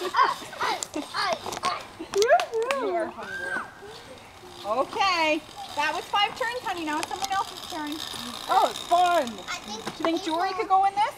You are hungry. Okay, that was 5 turns, honey. Now it's someone else's turn. Oh, it's fun. Do you think Jory could go in this?